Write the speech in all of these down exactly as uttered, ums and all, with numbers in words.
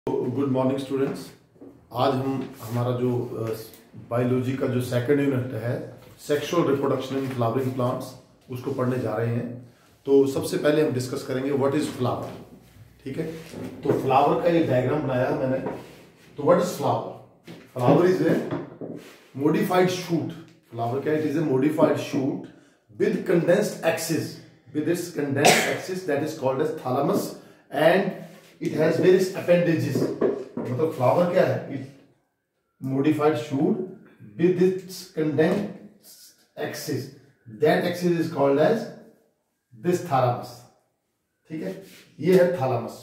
Good morning students. आज हम हमारा जो बायोलॉजी का जो सेकंड यूनिट है sexual reproduction in flowering plants उसको पढ़ने जा रहे हैं। तो सबसे पहले हम डिस्कस करेंगे व्हाट इज फ्लावर। ठीक है, तो फ्लावर का ये डायग्राम बनाया है मैंने। तो what is flower? Flower is a modified shoot. Flower क्या? It is a modified shoot with condensed axis. With its condensed axis that is called as thalamus and it has various appendages. मतलब flower क्या है? It modified shoot with its condensed axis. That axis is called as this thalamus. ठीक है, ये है thalamus.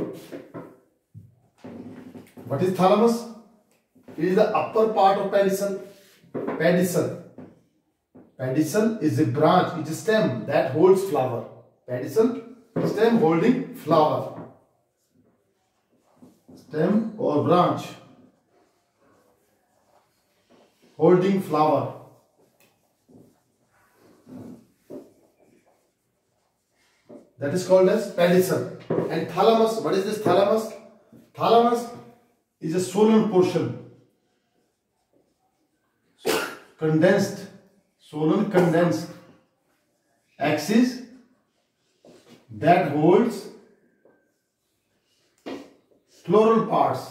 What is thalamus? It is the upper part of pedicel. Pedicel. Pedicel is a branch, it's a stem that holds flower. Pedicel, stem holding flower. Stem or branch holding flower. That is called as pedicel. And thalamus, what is this thalamus? Thalamus is a swollen portion. Condensed, swollen condensed axis that holds floral parts.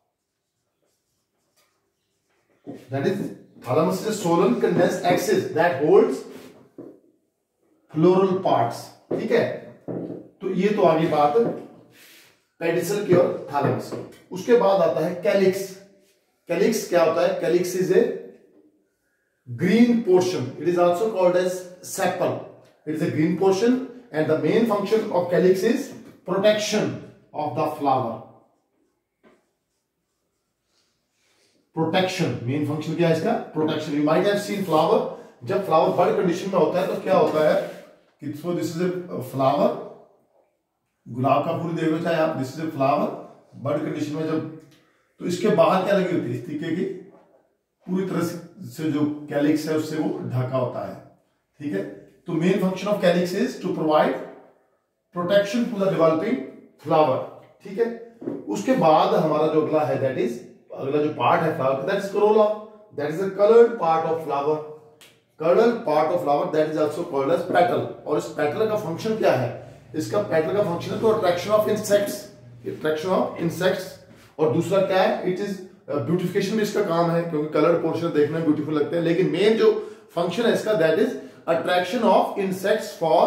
That is, thalamus is a swollen condensed axis that holds floral parts. ठीक है, तो ये तो आगे बात pedicel की और thalamus की। उसके बाद आता है कैलिक्स। कैलिक्स क्या होता है? Calyx is a green portion. It is also called as sepal. It is a green portion and the main function of calyx is protection of the flower. Protection, main function क्या है इसका? Protection. You might have seen flower. जब flower bud condition में होता है तो क्या होता है कि so this is a flower. गुलाब का फूल देखो चाहे आप, this is a flower. bud condition में जब, तो इसके बाहर क्या लगी होती है? इस तरीके की पूरी तरह से जो कैलिक्स है उससे वो ढका होता है। ठीक है, तो main function of calyx is to provide protection to the developing flower. ठीक है, उसके बाद हमारा जो अगला है दैट इज अगला जो पार्ट है flower that is corolla. That is the coloured part of flower. Coloured part of flower that is also called as petal. और इस पेटल का फंक्शन क्या है? इसका पेटल का फंक्शन है तो attraction of insects, attraction of insects. और दूसरा क्या है? इट इज ब्यूटिफिकेशन में इसका काम है क्योंकि कलर्ड पोर्शन देखने में ब्यूटीफुल लगते हैं। लेकिन मेन जो फंक्शन है इसका that is attraction of insects for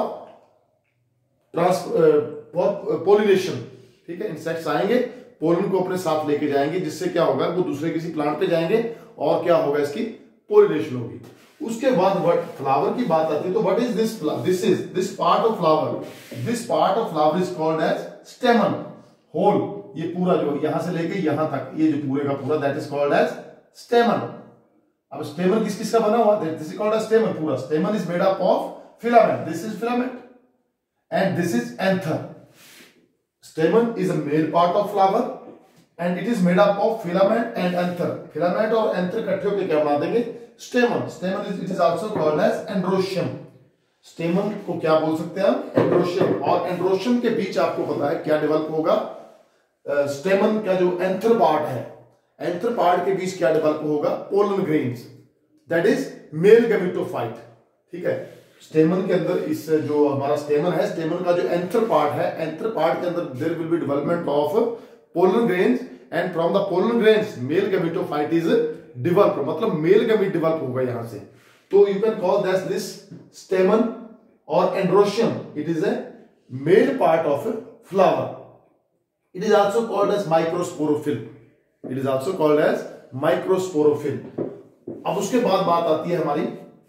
for pollination. ठीक है, इंसेक्ट्स आएंगे, पोलन को अपने साथ लेके जाएंगे, जिससे क्या होगा वो दूसरे किसी प्लांट पे जाएंगे और क्या होगा इसकी पोलिनेशन होगी। उसके बाद व्हाट फ्लावर की बात आती है तो what is this? This is this part of flower. This part of flower is called as stamen. Whole, ये पूरा जो यहां से लेके यहां तक ये जो पूरे का पूरा that is called as stamen. अब स्टेमन किस किस का बना हुआ? This is called as stamen. पूरा stamen is made up of filament. This is filament and this is anther. Stamen is a male part of flower and it is made up of filament and anther. Filament और anther इकट्ठे होकर क्या बना देंगे? Stamen. Stamen is it is also called as androecium. Stamen को क्या बोल सकते हैं हम? एंड्रोशियम। और एंड्रोशियम के बीच आपको पता है क्या डेवलप होगा? स्टेमन uh, का जो एंथर पार्ट है, एंथर पार्ट के बीच क्या डेवलप होगा? Pollen grains, that is male gametophyte. ठीक है, स्टेमन के अंदर इस जो हमारा स्टेमन है, स्टेमन का जो एंथर पार्ट है, एंथर पार्ट के अंदर there will be development of pollen grains and from the pollen grains male gametophyte is develop. मतलब मेल गैमेट डेवलप होगा यहां से। तो you can call that this stamen और androecium. It is a male part of flower. It is also called as microsporophyll. It is also called as microsporophyll. अब उसके बाद बात आती है हमारी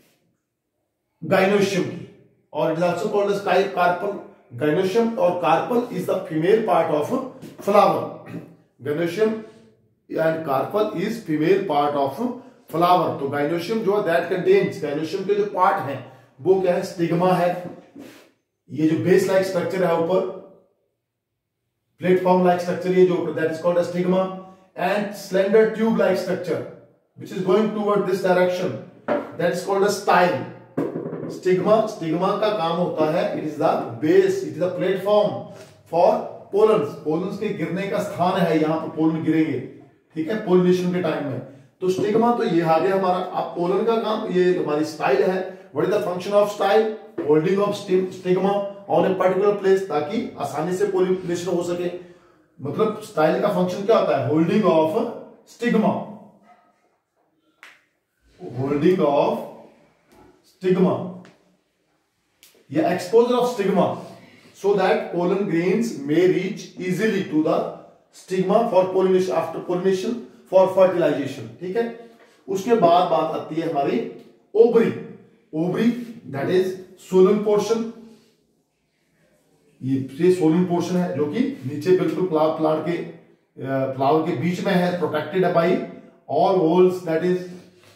गाइनोशियम की और it is also called as carpel. Gynoecium और carpel is the female part of flower. Gynoecium and carpel is female part of flower. तो गाइनोशियम जो है that contains, गाइनोशियम के जो पार्ट है वो क्या है? स्टिग्मा है, ये जो बेस लाइक स्ट्रक्चर है ऊपर, प्लेटफॉर्म लाइक स्ट्रक्चर ये जो that is called stigma and slender tube like structure which is going toward this direction that is called a style. Stigma, stigma का काम होता है, it is the base, it is the platform for pollens, pollens के गिरने का स्थान है, यहां पर पोलन गिरेंगे, ठीक है, पोलिनेशन के टाइम में। तो स्टिग्मा तो ये आ गया हमारा। अब पोलन का काम, ये हमारी स्टाइल है। What is the function of style? Holding of stigma on a particular place, ताकि आसानी से पोलिनेशन हो सके। मतलब स्टाइल का फंक्शन क्या होता है? Holding of stigma, holding of stigma या exposure of stigma, so that pollen grains may reach easily to the stigma for pollination, after pollination for fertilization, ठीक है। उसके बाद बात आती है हमारी ovary. Ovary that is swollen portion, ये सोलन पोर्शन है जो कि नीचे बिल्कुल प्लांट के फ्लावर के बीच में है, प्रोटेक्टेड है by all whorls, that is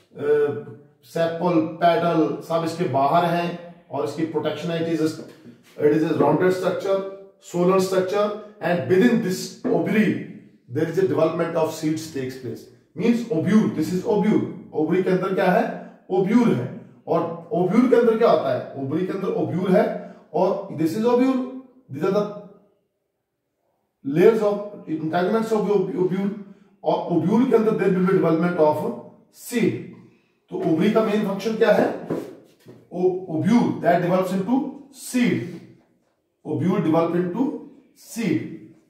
sepal petal सब इसके बाहर हैं और इसकी प्रोटेक्शन है। It is It is a rounded structure, solar structure, and within this ovary there is a development of seeds takes place. Means ovule, this is ovule. Ovary के अंदर क्या है? Ovule है। और ovule के अंदर क्या होता है? Ovary के अंदर ovule है और this is ovule. These are the layers of entanglements of ovule. और ovule के अंदर there will be development of seed. तो ovary का main function क्या है? Ovule that develops into seed. Ovule develop into seed,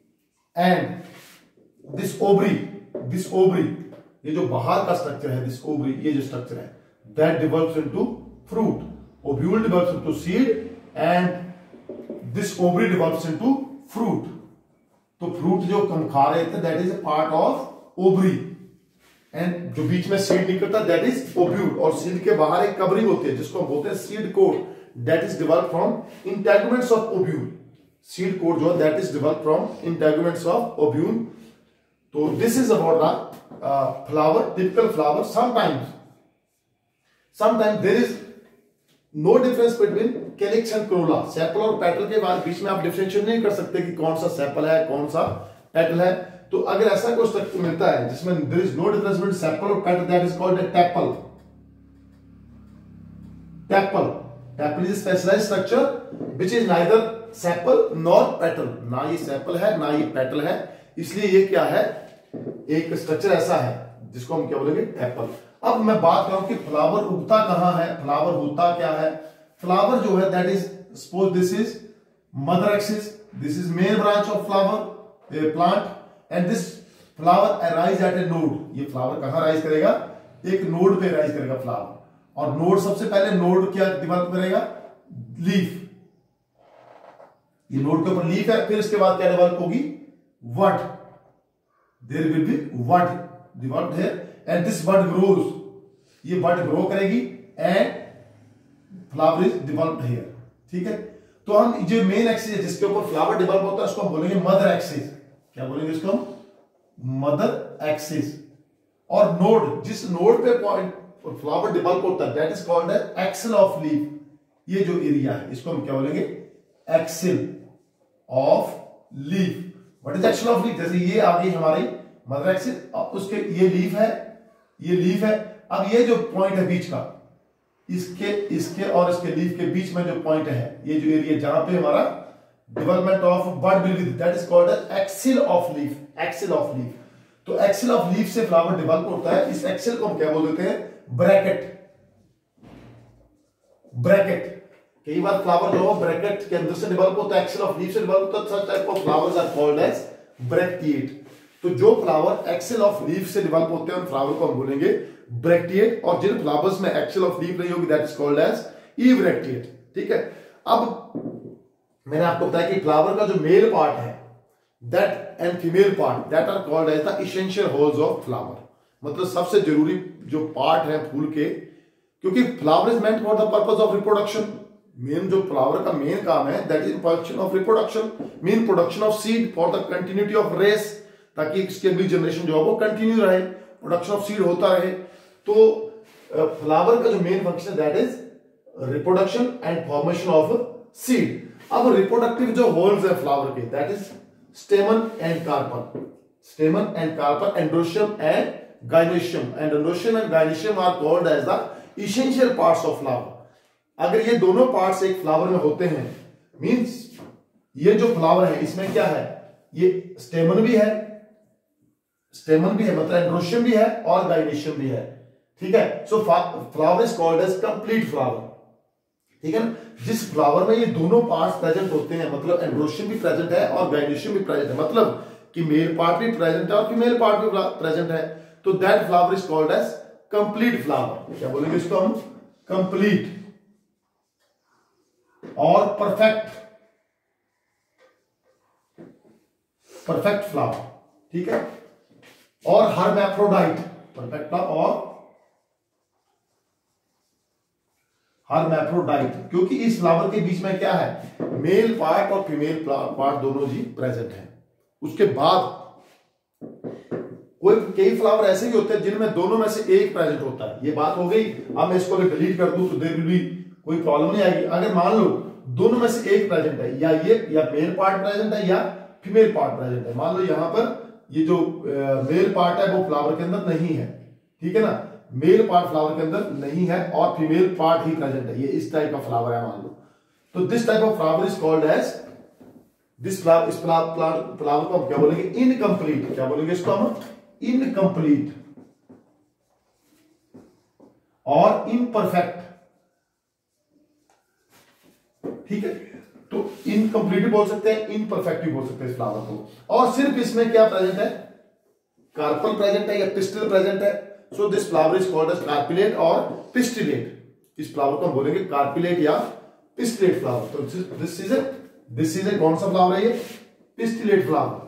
and this ovary, this ovary, ये जो बाहर का स्ट्रक्चर है, this ovary, ये जो स्ट्रक्चर है, that develops into fruit. Ovule develops into seed, and this ovary develops into fruit. तो fruit जो हम खा रहे थे, that is a part of ovary, and जो बीच में seed निकलता, that is ovule. और seed के बाहर एक कवरिंग होती है जिसको हम बोलते हैं seed coat. That is developed from integuments of ovule. Seed coat जो that is developed from integuments of ovule. So this is about the uh, flower, typical flower. Sometimes, sometimes there is no difference between calyx and corolla. Sepal और petal के बाद बीच में आप differentiate नहीं कर सकते कि कौन सा सेपल है कौन सा पेटल है। तो अगर ऐसा कोई स्ट्रक्चर मिलता है जिसमें there is no difference between sepal और petal, that is called a tepal. Tepal. Tepal is a specialized structure which is neither sepal nor petal. ना ये सेपल है ना ये पेटल है, इसलिए ये क्या है? एक स्ट्रक्चर ऐसा है जिसको हम क्या बोलेंगे? टेपल। अब मैं बात करूं कि फ्लावर उगता कहां है, फ्लावर होता क्या है। फ्लावर जो है that is suppose this is mother axis, this is main branch of flower plant, and this flower arise at a node. ये फ्लावर कहां राइज करेगा? एक नोड पे राइज करेगा फ्लावर। और नोड सबसे पहले नोड क्या डेवलप करेगा? लीफ। ये नोड के ऊपर लीफ है, फिर इसके बाद क्या डेवलप होगी? Bud. There will be bud developed here and this bud grows. ये वड ग्रो करेगी and flower is developed here, ठीक है। तो हम जो मेन एक्सिस है जिसके ऊपर फ्लावर डेवलप होता है उसको हम बोलेंगे मदर एक्सिस। क्या बोलेंगे इसको हम? Mother axis. और नोड, जिस नोड पे पॉइंट और फ्लावर डेवलप होता है that is called axil of leaf. ये जो एरिया है इसको हम क्या बोलेंगे? Axil of leaf. What is axil of leaf? जैसे ये आ गई हमारी मदर एक्सेल, अब उसके ये लीफ है, ये लीफ है। अब ये जो पॉइंट है बीच का, इसके इसके और इसके लीफ के बीच में जो पॉइंट है, ये जो एरिया जहां पे हमारा development of bud will be, that is called axil of leaf. Axil of leaf. तो एक्सेल ऑफ लीफ से फ्लावर डेवलप होता है। इस एक्सेल को हम क्या बोल देते हैं? ब्रैकेट। ब्रैकेट। कई बार फ्लावर जो है ब्रैकेट के अंदर से डेवलप होता है, एक्सेल ऑफ लीफ से डेवलप होता है। Such type of flowers are called as bracteate. तो जो फ्लावर एक्सेल ऑफ लीफ से डेवलप होते हैं उन फ्लावर को हम बोलेंगे ब्रैक्टिएट, और जिन फ्लावर्स में एक्सेल ऑफ लीफ नहीं होगी that is called as ebracteate, ठीक है। अब मैंने आपको बताया कि फ्लावर का जो मेल पार्ट है that and female part that are called as the essential whorls of flower. मतलब सबसे जरूरी जो पार्ट है फूल के, क्योंकि flower is meant for the purpose of reproduction. Main जो फ्लावर का मेन काम है that is function of reproduction, mean production of seed for the continuity of race, ताकि इसकी अगली जनरेशन जो है वो कंटिन्यू रहे, प्रोडक्शन ऑफ सीड होता रहे। तो फ्लावर का जो मेन फंक्शन है that is reproduction and formation of seed. अब रिप्रोडक्टिव जो होल्स है फ्लावर के that is stamen and carpel. Stamen and carpel, androecium and gynoecium, and androecium and gynoecium are called as the essential parts of flower. अगर ये दोनों parts एक flower में होते हैं, मींस ये जो फ्लावर है इसमें क्या है? ये स्टेमन भी है, स्टेमन भी है मतलब एंड्रोशियम भी है और गाइनेशियम भी है, ठीक है। So flower is called as complete flower, ठीक है ना। जिस फ्लावर में ये दोनों पार्ट्स प्रेजेंट होते हैं, मतलब एंड्रोशियम भी प्रेजेंट है और गाइनेशियम भी प्रेजेंट है, मतलब कि मेल पार्ट भी प्रेजेंट है और फीमेल पार्ट भी प्रेजेंट है, तो that flower is called as complete flower. क्या बोलेंगे इसको हम? कंप्लीट और परफेक्ट, परफेक्ट फ्लावर, ठीक है। और हर्मैफ्रोडाइट, परफेक्ट फ्लावर और हर्मैफ्रोडाइट, क्योंकि इस फ्लावर के बीच में क्या है, मेल पार्ट और फीमेल पार्ट दोनों जी प्रेजेंट है। उसके बाद कोई कई फ्लावर ऐसे भी होते हैं जिनमें दोनों में से एक प्रेजेंट होता है। ये बात हो गई। अब मैं इसको अगर डिलीट कर दूं तो देयर विल बी कोई प्रॉब्लम नहीं आएगी। अगर मान लो दोनों में से एक प्रेजेंट है, या ये या मेल पार्ट प्रेजेंट है या फीमेल पार्ट प्रेजेंट है। मान लो यहां पर ये जो मेल पार्ट है वो फ्लावर के अंदर नहीं है, ठीक है ना, मेल पार्ट फ्लावर के अंदर नहीं है और फीमेल पार्ट ही प्रेजेंट है, ये इस टाइप का फ्लावर है मान लो, तो this type of flower is called as this flower, इस फ्लावर फ्लावर को हम क्या बोलेंगे? इनकम्प्लीट। क्या बोलेंगे इसको हम? इनकम्प्लीट और इनपरफेक्ट, ठीक है। तो इनकम्प्लीट भी बोल सकते हैं, इनपरफेक्ट भी बोल सकते हैं इस फ्लावर को। और सिर्फ इसमें क्या प्रेजेंट है? कार्पल प्रेजेंट है या पिस्टिल प्रेजेंट है। So this flower is called as carpellate और पिस्टिलेट। इस फ्लावर को हम बोलेंगे कार्पिलेट या पिस्टिलेट फ्लावर। तो this is a this is a कौन सा फ्लावर है? ये पिस्टिलेट फ्लावर।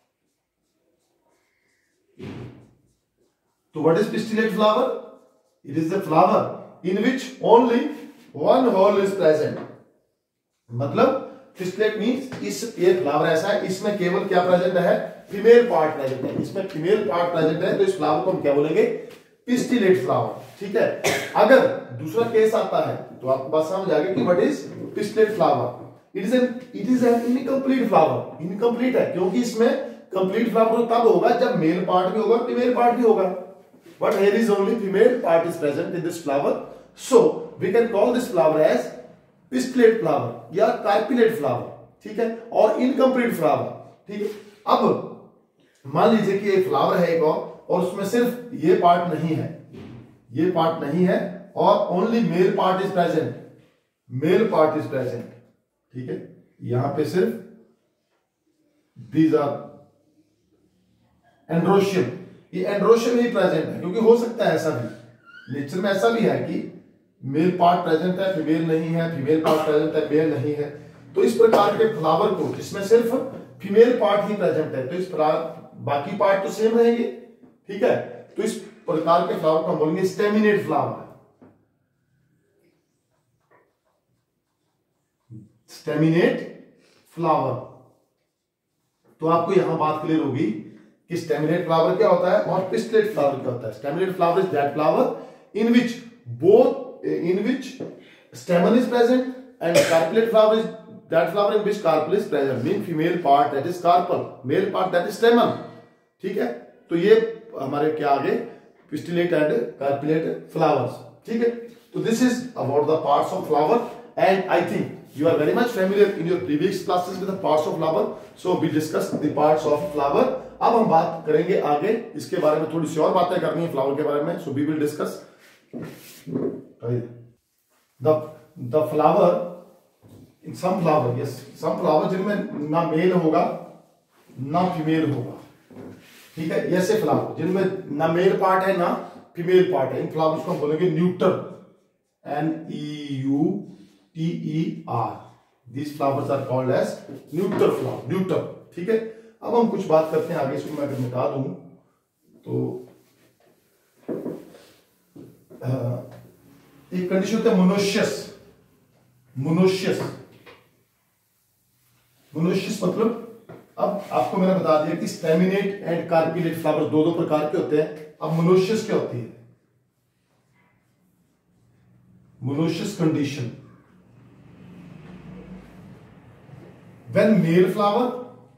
तो what is pistillate flower? It is the flower in which only one whorl is present. मतलब पिस्टिलेट मींस इस ये फ्लावर ऐसा है, इसमें केवल क्या प्रेजेंट है? फीमेल पार्ट प्रेजेंट है। इसमें फीमेल पार्ट प्रेजेंट है, तो इस फ्लावर को हम क्या बोलेंगे? पिस्टिलेट फ्लावर, ठीक है। अगर दूसरा केस आता है तो आपको बात समझ आ गई कि what is pistillate flower. It is an it is an incomplete flower. Incomplete है क्योंकि इसमें कंप्लीट फ्लावर तब होगा जब मेल पार्ट भी होगा, फीमेल पार्ट भी होगा, but here is only female part is present in this flower. So we can call this flower as pistillate flower या कार्पिलेट फ्लावर, ठीक है, और इनकम्प्लीट फ्लावर, ठीक है। अब मान लीजिए कि एक फ्लावर है एक और और उसमें सिर्फ ये पार्ट नहीं है, ये पार्ट नहीं है और only male part is present, male part is present, ठीक है। यहां पे सिर्फ दीज आर एंड्रोशियम, ये एंड्रोशियम ही प्रेजेंट है, क्योंकि हो सकता है ऐसा भी, नेचर में ऐसा भी है कि मेल पार्ट प्रेजेंट है, फीमेल नहीं है, फीमेल पार्ट प्रेजेंट है, मेल नहीं है। तो इस प्रकार के फ्लावर को जिसमें सिर्फ फीमेल पार्ट ही प्रेजेंट है, तो इस बाकी पार्ट तो सेम रहेंगे, ठीक है। तो इस प्रकार के फ्लावर को हम बोलेंगे स्टेमिनेट फ्लावर। Staminate flower. तो आपको यहां बात क्लियर होगी कि स्टेमिनेट फ्लावर क्या होता है और पिस्टिलेट फ्लावर क्या होता है। Staminate flower is that flower in which both in which stamen is present, and carpellate flower is that flower in which carpel is present, mean female part that is carpel, male part that is stamen, ठीक है। तो ये हमारे क्या आगे pistillate and carpellate flowers, ठीक है। तो this is about the parts of flower, and I think you are very much familiar in your previous classes with the parts of flower, so we discussed the parts of flower। अब हम बात करेंगे आगे इसके बारे में, थोड़ी सी और बातें करनी है फ्लावर के बारे में, so we will discuss the the flower in some flower, yes, some flower जिनमें ना मेल होगा ना फीमेल होगा, ठीक है। ऐसे फ्लावर जिनमें ना मेल पार्ट है ना फीमेल पार्ट है, इन फ्लावर्स को हम बोलेंगे neuter, N E U T E R. these flowers are called as neuter flower, neuter, ठीक है। अब हम कुछ बात करते हैं आगे, इसको मैं अगर मिटा दूं तो आ, एक कंडीशन होता है मोनोशियस। मोनोशियस मोनोशियस मतलब, अब आपको मैंने बता दिया कि स्टेमिनेट एंड कार्पिलेट फ्लावर दो दो प्रकार के होते हैं। अब मोनोशियस क्या होती है? Monoecious condition when male flower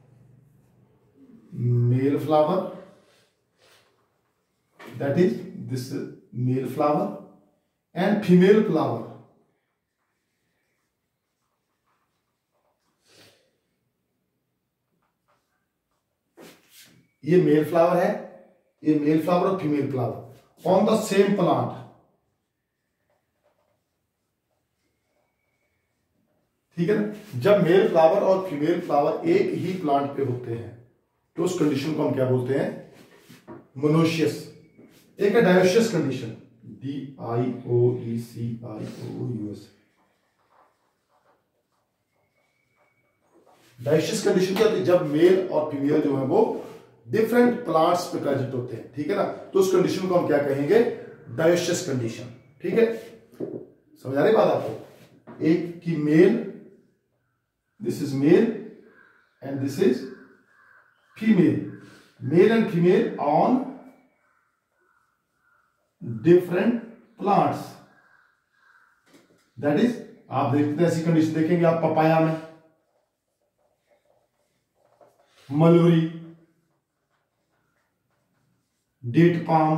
male flower that is this male flower and female flower ये मेल फ्लावर है, ये मेल फ्लावर और female flower on the same plant, ठीक है ना। जब मेल फ्लावर और फीमेल फ्लावर एक ही प्लांट पे होते हैं तो उस कंडीशन को हम क्या बोलते हैं, मोनोशियस। एक है dioecious condition, D I O E C I O U S. Dioecious condition क्या होती है, जब मेल और फीमेल जो है वो डिफरेंट प्लांट्स पे प्रेजेंट होते हैं, ठीक है ना। तो उस कंडीशन को हम क्या कहेंगे, डायोशियस कंडीशन, ठीक है। समझ आ रही बात आपको, एक की male, this is male and this is female, male and female on different plants, that is, आप देखते हैं ऐसी कंडीशन देखेंगे आप पपाया में, मलबरी, डेट पाम।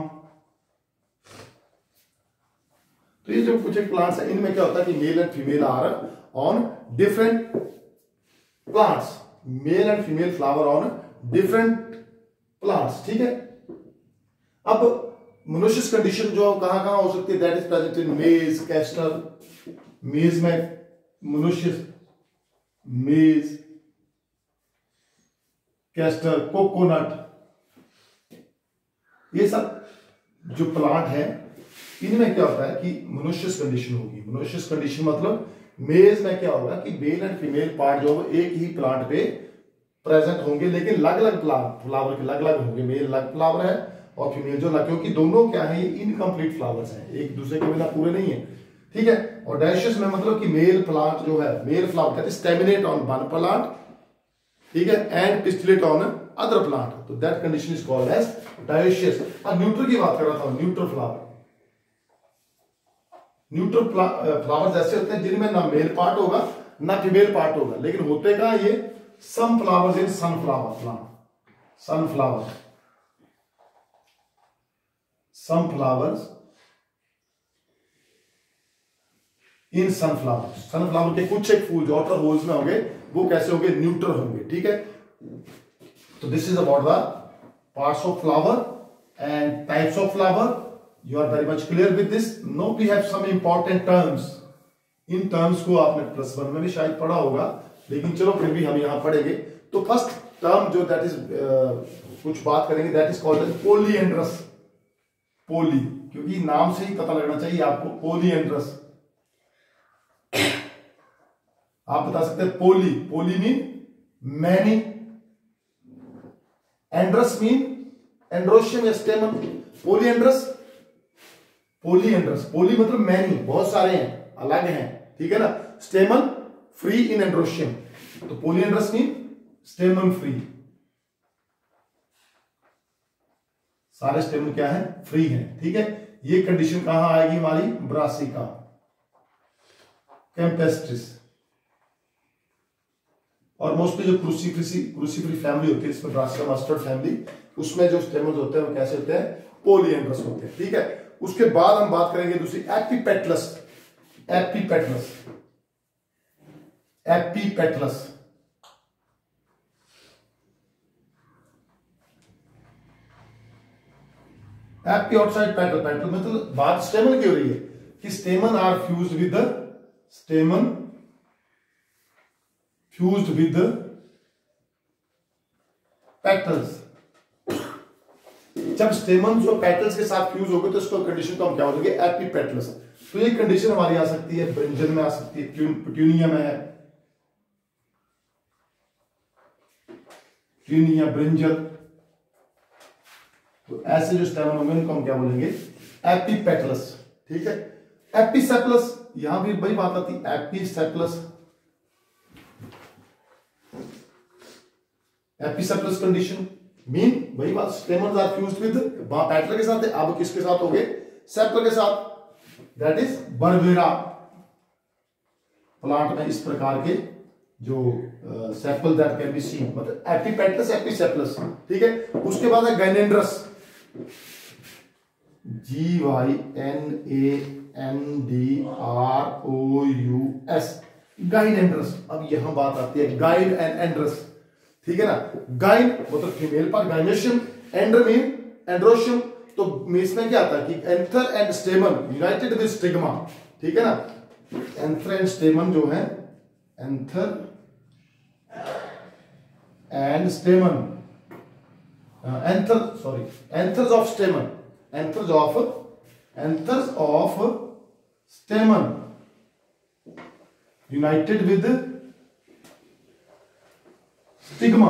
तो ये जो कुछ एक प्लांट्स है इनमें क्या होता है कि male and female are on different plants, male and female flower on different plants, ठीक है। अब मोनोशियस कंडीशन जो कहां कहां हो सकती है, दैट इज प्रेजेंट इन मेज, कैस्टर, मेज में मोनोशियस, मेज, कैस्टर, कोकोनट, ये सब जो प्लांट है इनमें क्या होता है कि मोनोशियस कंडीशन होगी। मोनोशियस कंडीशन मतलब मेज में क्या होगा कि मेल एंड फीमेल पार्ट जो है एक ही प्लांट पे प्रेजेंट होंगे, लेकिन अलग अलग प्लांट फ्लावर के अलग अलग होंगे, मेल अलग फ्लावर है और फीमेल जो अलग, क्योंकि दोनों क्या है इनकम्प्लीट फ्लावर्स हैं, एक दूसरे के बिना पूरे नहीं है, ठीक है। और डायोशियस में मतलब कि मेल प्लांट जो है, मेल फ्लावर कहते हैं स्टेमिनेट ऑन वन प्लांट, ठीक है, and pistillate on other plant, तो that condition is called as dioecious. अब न्यूट्रल की बात कर रहा था, न्यूट्रल फ्लावर, न्यूट्रल फ्लावर्स ऐसे होते हैं जिनमें ना मेल पार्ट होगा ना फीमेल पार्ट होगा, लेकिन होते का ये some flowers in sunflower plant, sunflower, some flowers in sunflower, sunflower के कुछ एक फूल जो आउटर होल्स में होंगे वो कैसे होंगे, न्यूट्रल होंगे, ठीक है। तो this is about the parts of flower and types of flower. You are very much clear with this. Now we have some important terms. इन टर्म्स को आपने प्लस वन में भी शायद पढ़ा होगा, लेकिन चलो फिर भी हम यहां पढ़ेंगे। तो फर्स्ट टर्म जो दैट इज uh, कुछ बात करेंगे, that is called as polyandrous. Poly, क्योंकि नाम से ही पता लगना चाहिए आपको, पोलिएंड्रस। आप बता सकते हैं poly, poly mean many, androus mean androecium या स्टेमन, पोलिएंड्रस, पोलिएंड्रस, पोली मतलब मैनी, बहुत सारे हैं, अलग हैं, ठीक है ना। स्टेमन फ्री इन एंड्रोशियम, तो पोलिएंड्रस मीन स्टेमन फ्री, सारे स्टेमन क्या है, फ्री हैं, ठीक है। ये कंडीशन कहां आएगी हमारी, ब्रासिका, कैम्पेस्ट्रिस, और मोस्टली जो क्रूसीफरी क्रूसीफरी फैमिली होती है, इसमें ब्रासिका मस्टर्ड फैमिली, उसमें जो स्टेमन होते हैं वो कैसे होते हैं, पोलिएंड्रस होते हैं, ठीक है। उसके बाद हम बात करेंगे दूसरी, epipetalous, epipetalous, epipetalous, epi outside petal, petal मतलब बात स्टेमन की हो रही है कि stamen are fused with the, stamen fused with the petals. जब स्टेमन जो पेटल्स के साथ फ्यूज हो गए तो इसको कंडीशन को हम क्या बोलेंगे, एपिपेटलस। तो ये कंडीशन हमारी आ सकती है ब्रिंजल में, आ सकती है पिट्यूनिया में है, पिट्यूनिया, ब्रिंजल, तो ऐसे जो स्टेमन होंगे उनको हम क्या बोलेंगे, एपिपेटलस, ठीक है। एपिसेप्लस, यहां भी वही बात आती है, एपिसेप्लस, एपिसेप्लस कंडीशन मीन वही बात, स्टेमन्स आर फ्यूज्ड विद, वहां पेटल के साथ है, अब किसके साथ हो गए, सेप्ल के साथ, दैट इज बर्बेरा प्लांट में इस प्रकार के जो sepal that can be seen, मतलब एपिपेटलस, एपिसेप्लस, ठीक है। उसके बाद है gynandrous, G Y N A N D R O U S, gynandrous. अब यहां बात आती है गाइड एंड एंड्रस, ठीक है ना। गाइन मतलब female part, gynoecium. Andr mean androecium. तो इसमें क्या आता है कि anther and stamen united with stigma, ठीक है ना। एंथर एंड स्टेमन जो है, anther and stamen, anther sorry anthers of stamen, anthers of anthers of stamen united with stigma.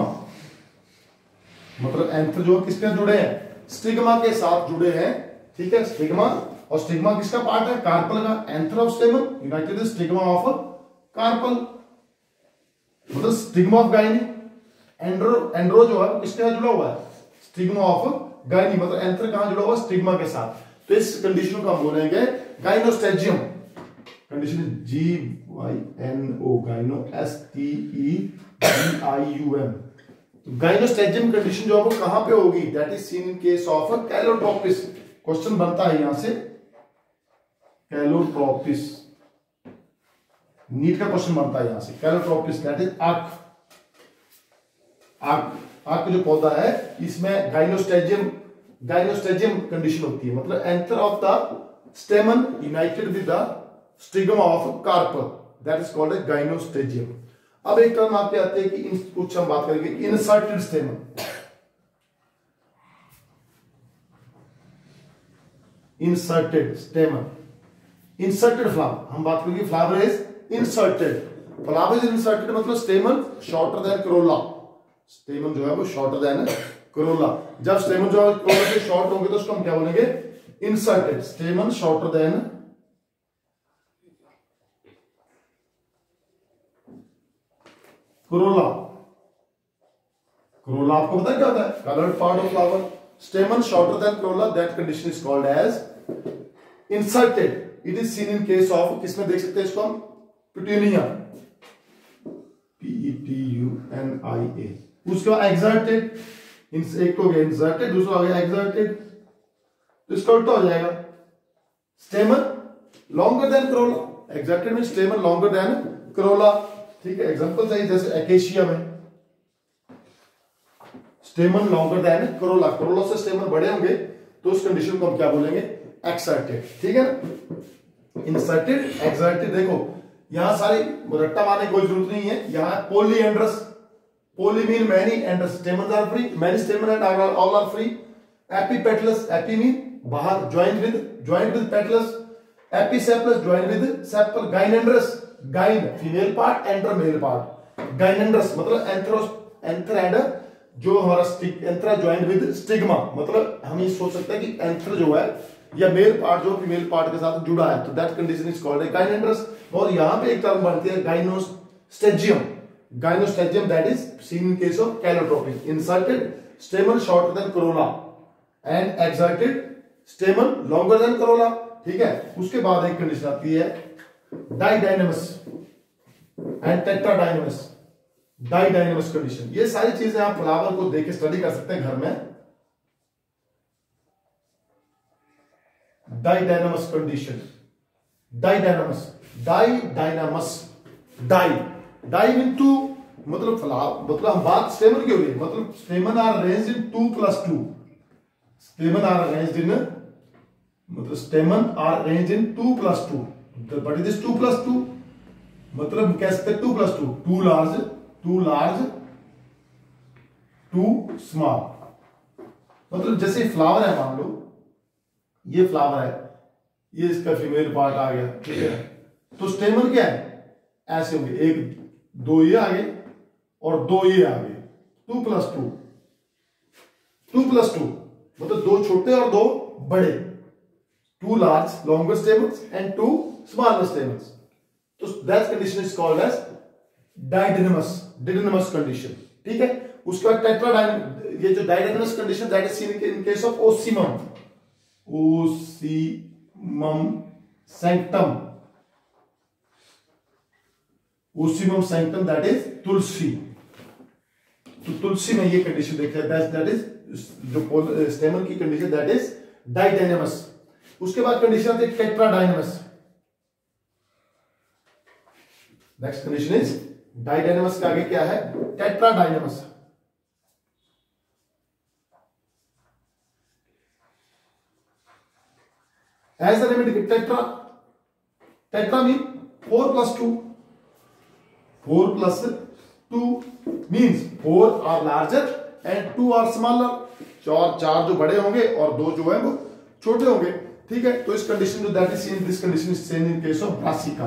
मतलब एंथर जो किसके जुड़े हैं, स्टिग्मा के साथ जुड़े हैं, ठीक है। स्टिग्मा, और स्टिग्मा किसका पार्ट है, कार्पल का। Anther of stamen united with stigma of carpel, मतलब stigma of gyny. Andro andro जो है वो किसके साथ जुड़ा हुआ है, स्टिग्मा ऑफ गाइनी, मतलब एंथर कहां जुड़ा हुआ है, स्टिग्मा के साथ। तो इस कंडीशन को हम बोलेंगे gynostegium. Condition G Y N O, gyno S T E G I U M. Gynostegium condition जो है वो कहां पे होगी, that is seen in case of calotropis. Question बनता है यहां से, कैलोट्रोपिस, नीट का क्वेश्चन बनता है यहां से। कैलोट्रोपिस दैट इज आर्क, आर्क आर्क जो पौधा है इसमें गाइनोस्टेजियम गाइनोस्टेजियम कंडीशन होती है, मतलब anther of the stamen united with the stigma of carpel, that is called a gynostegium. अब एक टर्म आपके आते हैं कि इन कुछ हम बात करेंगे, inserted stamen. Inserted stamen, inserted flower, हम बात करेंगे flower is inserted. Flower is inserted मतलब stamen shorter than corolla, stamen जो है वो शॉर्टर देन करोला। जब स्टेमन जो है करोला से शॉर्ट होंगे तो उसको हम क्या बोलेंगे, inserted. Stamen shorter than corolla. Corolla आपको पता है क्या होता है, coloured part of flower. Stamen shorter than corolla, that condition is called as inserted. It is seen in case of, किसमें देख सकते हैं इसको हम, petunia, P E T U N I A. उसके बाद एक्सर्टेड, एक तो गया इंसर्टेड, दूसरा हो गया एक्सर्टेड, तो इसका उल्टा हो जाएगा, stamen longer than corolla. Exserted mean stamen longer than corolla, ठीक है। एग्जांपल चाहिए जैसे एकेशिया में stamen longer than corolla, corolla से स्टेमन बड़े होंगे तो उस कंडीशन को हम क्या बोलेंगे, एक्सर्टेड, ठीक है ना। इंसर्टेड, एक्सर्टेड, देखो यहां सारी रट्टा मारने की कोई जरूरत नहीं है। यहां polyandrous, poly mean many, androus stamens are free, many stamen and all are free. Epipetalous, epi mean बाहर, joint with joint with petals. Episepalous joint with sepal. Gynandrous, gyn female part, andr male part. Gynandrous मतलब anthers, anther and जो हमारा एंथरा joint with stigma, मतलब हम ये सोच सकते हैं कि एंथर जो है या मेल पार्ट जो फीमेल पार्ट के साथ जुड़ा है, तो that condition is called a gynandrous. और यहां पे एक टर्म बनती है gynostegium, gynostegium that is seen in case of calotropis. Inserted stamen shorter than corolla and exserted stamen longer than corolla, ठीक है। उसके बाद एक कंडीशन आती है डाइडाइनमस एंड टेट्राडाइनमस, डाइडाइनमस कंडीशन। ये सारी चीजें आप फ्लावर को देख के स्टडी कर सकते हैं घर में। Didynamous condition, didynamous, didynamous, di di mean two, मतलब फ्लावर, मतलब हम बात स्टेमन की हो रही है, मतलब stamen are arranged in two plus two, stamen are arranged in, मतलब stamen are arranged in two plus two. But it is two plus two, मतलब कह सकते two plus two, two large, two large, two small. मतलब जैसे flower है, मान लो ये flower है, ये इसका फीमेल पार्ट आ गया, ठीक है। तो स्टेमन क्या है, ऐसे होंगे, एक दो ये आगे और दो ये आगे, two plus two, two plus two मतलब दो छोटे और दो बड़े, two large longer stamens and two smaller stamens. तो that condition is called as didynamous, didynamous condition, ठीक है। उसके बाद टेट्राडाइनम, ये जो didynamous condition that is seen in case of ocimum, ocimum sanctum, ocimum sanctum that is tulsi. तो तुलसी में ये कंडीशन देखते हैं, दैट इज जो स्टेमन की कंडीशन दैट इज डाइडेनमस। उसके बाद कंडीशन आती है tetradynamous. Next condition is didynamous के आगे क्या है, tetradynamous. As the name indicate tetra, tetra mean four plus two, four plus two means four are larger and two are smaller, चार चार जो बड़े होंगे और दो जो है वो छोटे होंगे, ठीक है। तो इस कंडीशन जो that is same, this condition is same in case of brassica,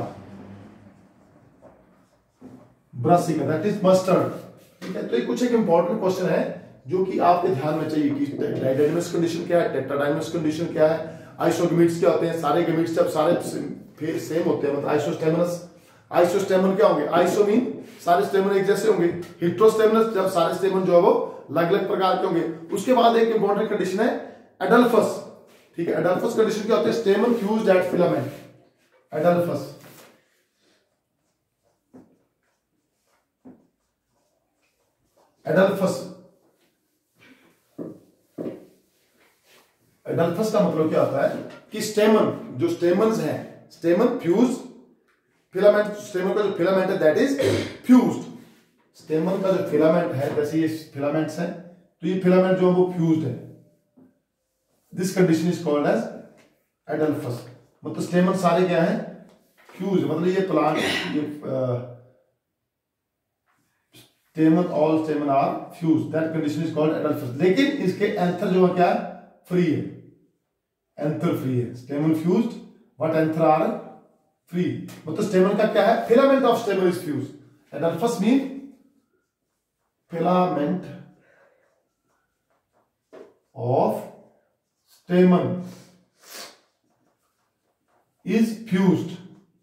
brassica that is mustard, ठीक है। तो ये कुछ एक इंपॉर्टेंट क्वेश्चन है जो कि आपके ध्यान में चाहिए कि डाइडेमिस कंडीशन क्या है, टेट्राडाइमिस कंडीशन क्या है, आइसोगेमिट्स क्या होते हैं, सारे गेमिट्स जब सारे फिर सेम होते हैं मतलब आइसोस्टेमनस, आइसोस्टेमन क्या होंगे, आइसो मीन सारे स्टेमन एक जैसे होंगे, हेट्रोस्टेमनस जब सारे स्टेमन जो है वो अलग अलग प्रकार के होंगे। उसके बाद एक इंपॉर्टेंट कंडीशन है एडल्फस, ठीक है। एडल्फस कंडीशन क्या होती है, stamen fused at filament, adelphous, adelphous, adelphous का मतलब क्या होता है कि स्टेमन, जो स्टेमन्स हैं, स्टेमन फ्यूज फिलामेंट, स्टेमन का जो फिलामेंट है दैट इज फ्यूज्ड, स्टेमन का जो फिलामेंट है, जैसे ये फिलामेंट्स हैं तो ये फिलामेंट जो है वो फ्यूज्ड है, this condition is called as adelphous. मतलब स्टेमन सारे क्या है, फ्यूज, मतलब ये प्लांट, ये stamen, all stamen are fuse, that condition is called adelphous. लेकिन इसके एंथर जो है क्या है, फ्री है, एंथर फ्री है, stamen fused but anther are free. मतलब स्टेमन का क्या है, filament of stamen is fuse, adelphous mean filament of stamen is fused,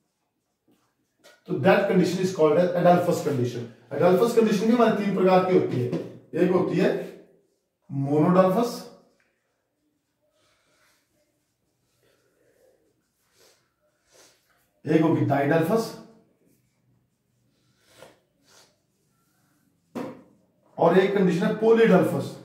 तो that condition is called as adelphous condition. Adelphous condition भी हमारी तीन प्रकार की होती है, एक होती है मोनोडल्फस, एक होगी डाइडल्फस और एक कंडीशन है पॉलीडल्फस।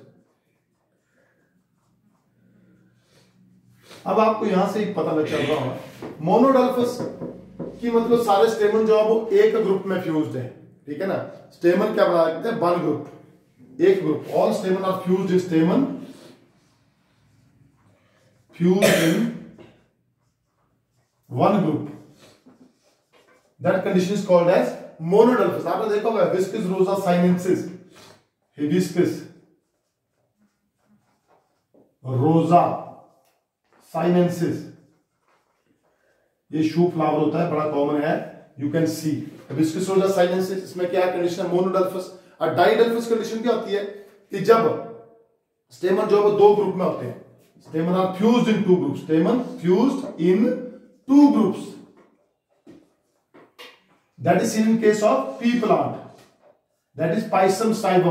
अब आपको यहां से एक पता लग चल रहा होगा, मोनोडल्फस की मतलब सारे स्टेमन जो है वो एक ग्रुप में फ्यूज्ड है, ठीक है ना। स्टेमन क्या बना देते हैं, वन ग्रुप, एक group, all stamen are fused in stamen, fused in one group, that condition is called as monadelphous. आपने देखा होगा hibiscus rosa sinensis, hibiscus rosa sinensis, ये शू फ्लावर होता है, बड़ा कॉमन है, you can see hibiscus rosa sinensis. इसमें क्या कंडीशन है, मोनोडल्फस। और डाइडल्फस कंडीशन क्या होती है कि जब स्टेमन जो है वो दो ग्रुप में होते हैं, stamen are fused in two groups, stamen fused in two groups, that is in case of pea plant, that is Pisum sativum,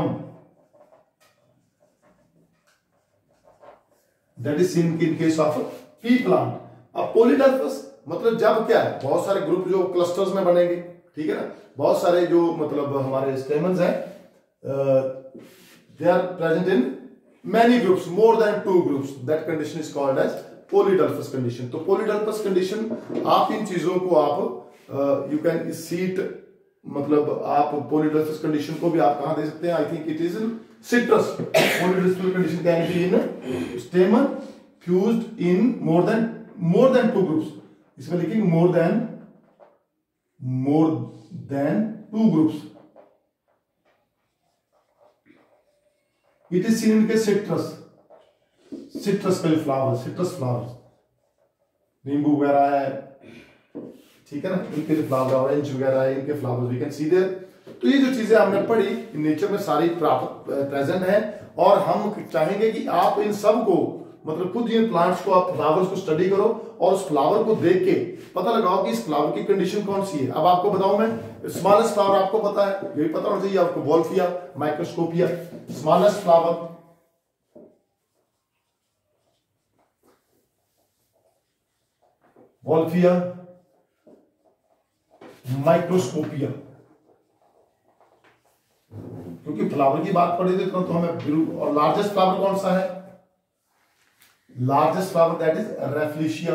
that is in in case of pea plant। अब polydelphus मतलब जब क्या है, बहुत सारे group जो clusters में बनेंगे, ठीक है ना, बहुत सारे जो मतलब हमारे स्टेमन्स हैं, they are present in many groups, more than two groups, that condition is called as polydelphus condition. तो polydelphus कंडीशन, आप इन चीजों को आप यू कैन सीट, मतलब आप पॉलीडेल्फस कंडीशन को भी आप कहां दे सकते हैं, I think it is in citrus. Polyadelphous condition can be in stamen fused in more than more than two groups, इसमें लिखेंगे more than more than two groups. It is seen के सिट्रस, सिट्रस का flower, citrus flowers, नींबू वगैरह है, ठीक है ना, इनके जो फ्लावर, ऑरेंज वगैरह है, इनके flowers we can see there. तो ये जो चीजें हमने पढ़ी नेचर में सारी प्राप्त प्रेजेंट है, और हम चाहेंगे कि आप इन सब को मतलब खुद इन प्लांट्स को, आप फ्लावर्स को स्टडी करो और उस फ्लावर को देख के पता लगाओ कि इस फ्लावर की कंडीशन कौन सी है। अब आपको बताऊं मैं, स्मॉलेस्ट फ्लावर आपको पता है, यही पता होना चाहिए आपको, wolffia microscopica, smallest flower, wolffia microscopica. क्योंकि फ्लावर की बात पड़ी थी तो हमें, और लार्जेस्ट फ्लावर कौन सा है, largest flower that is rafflesia,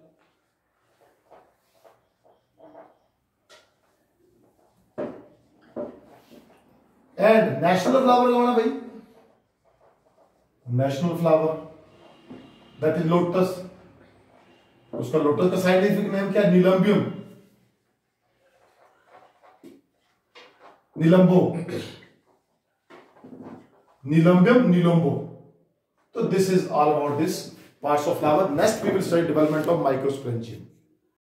and national flower कौन है भाई, national flower that is lotus, उसका लोटस का साइंटिफिक नेम क्या है? नीलम्बियम, नीलंबो, नीलम्बियम, नीलंबो. So this is all about this parts of flower. Next we will study development of microsporangium.